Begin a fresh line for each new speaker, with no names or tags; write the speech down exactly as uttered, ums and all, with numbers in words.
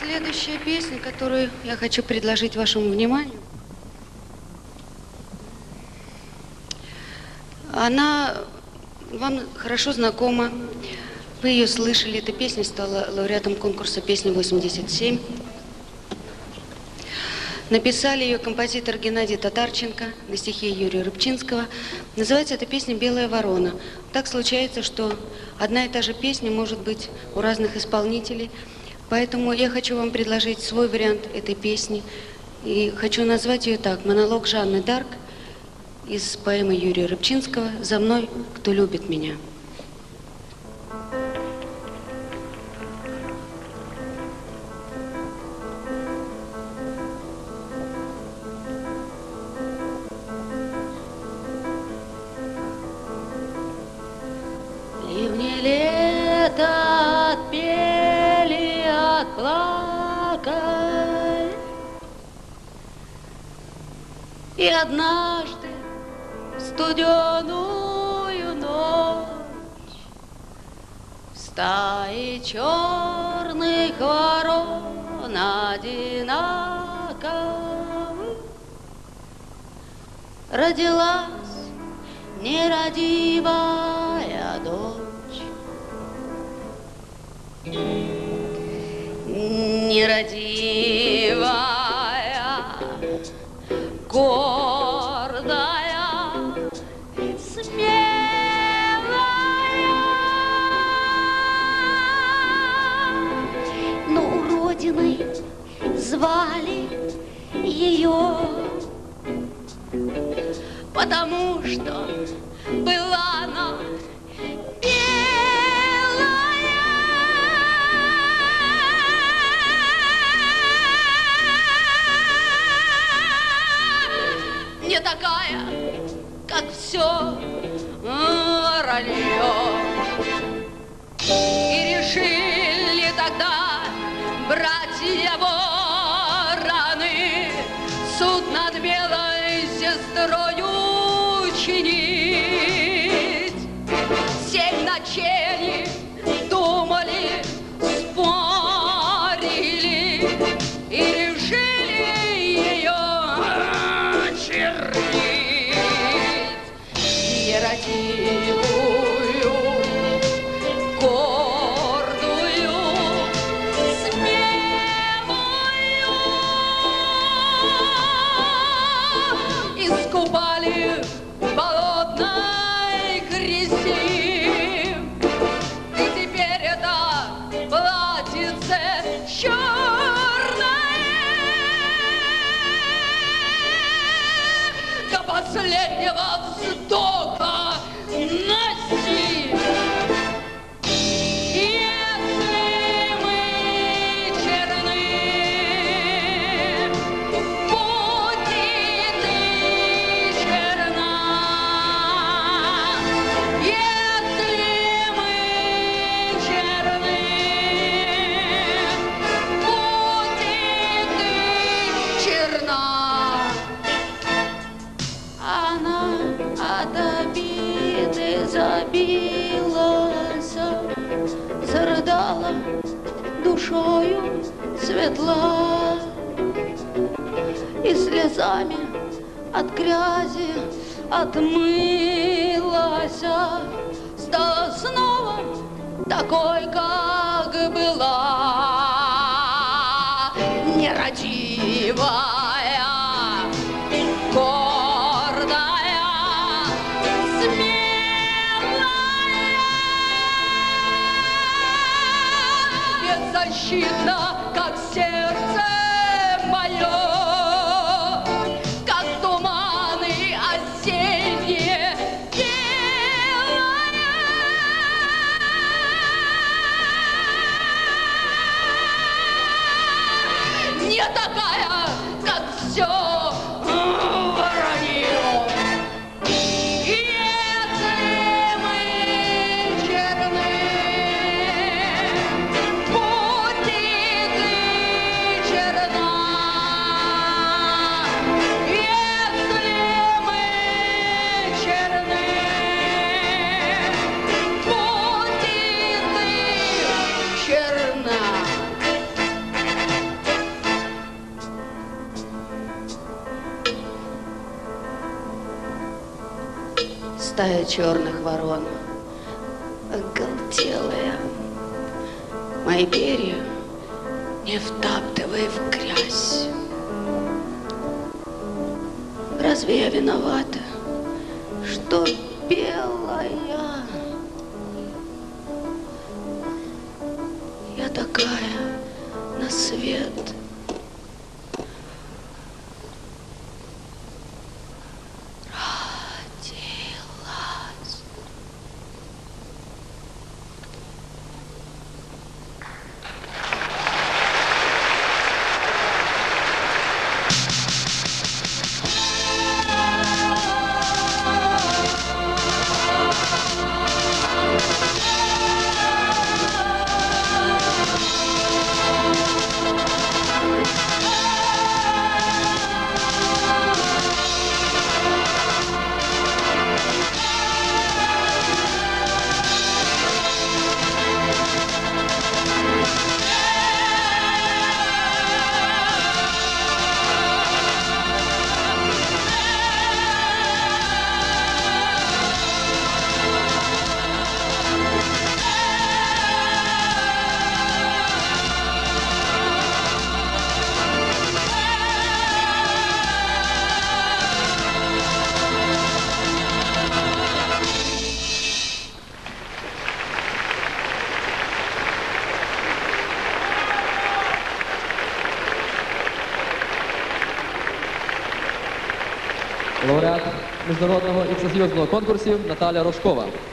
Следующая песня, которую я хочу предложить вашему вниманию, она вам хорошо знакома. Вы ее слышали. Эта песня стала лауреатом конкурса «Песни восемьдесят семь». Написали ее композитор Геннадий Татарченко на стихи Юрия Рыбчинского. Называется эта песня «Белая ворона». Так случается, что одна и та же песня может быть у разных исполнителей. Поэтому я хочу вам предложить свой вариант этой песни. И хочу назвать ее так: монолог Жанны Дарк из поэмы Юрия Рыбчинского «За мной, кто любит меня». Ливни лета отпели, отплакали, и однажды в студеную ночь в стае черных ворон одинаковых родилась нерадивая дочь. Нерадивая, гордая, смелая, но уродиной звали ее, потому что была она не такая, как все вранье. И решили тогда братья вороны суд над белой сестрою чинить. Семь ночей думали, спорили и решили ее нерадивую, гордую, смелую искупали в болотной грязи. И теперь это платьице черное до последнего вздоха носи. Если мы черны, будь и ты черна. Если мы черны, будь и ты черна. Она от обиды забилась, зарыдала душою светла и слезами от грязи отмылась, стала снова такой, как была, нерадивая, гордая, смелая, беззащитна, как сердце мое, как туманы осенние, белая. Не такая, как все вранье. Если мы черны, будь и ты черна. Если мы черны, будь и ты черна. стая черных ворон, оголтелая. Мои перья не втаптывай в грязь. Разве я виновата, что белая? Я такая на свет.
Лауреат міжнародного і всесоюзного конкурсів Наталя Рожкова.